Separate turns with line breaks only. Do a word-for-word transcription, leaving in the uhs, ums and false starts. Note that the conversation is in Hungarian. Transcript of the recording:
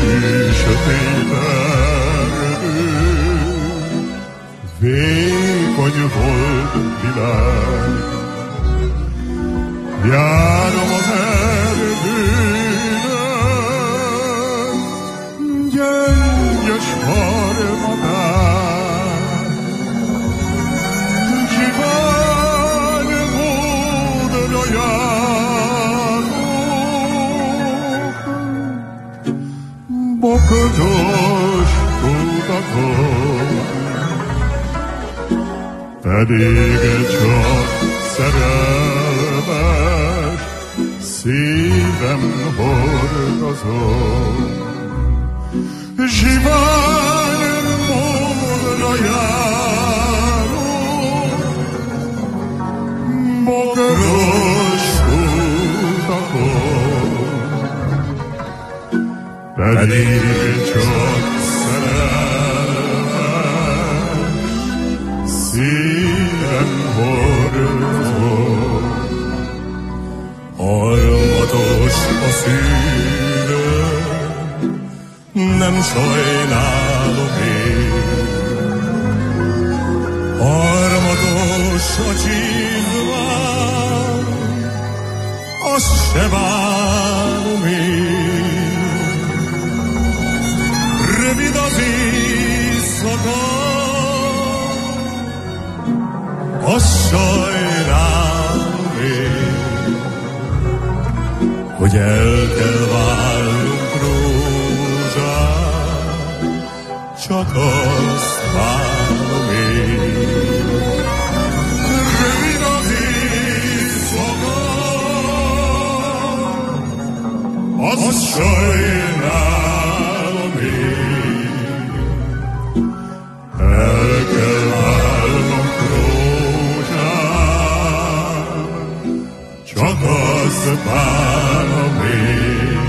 sötét erdő, vékony volt világ. Járom az erdőben, gyöngyös harmadán, zsivány módra járok, bokados utakon, pedig csak szerelmes szívem hordozom. Zsivány módra járok, bogados utakon, pedig csak szerelmes szívem hordozom. Harmatos a szívem, nem sajnálom én. Harmatos a csizmám, azt se bánom én. Rövid az éjszaka, azt sajnálom én, hogy el kell válnunk rózsát, csak azt várom én. Rövid az éjszaka, azt sajnálom én, el kell válnunk rózsát, csak azt várom én.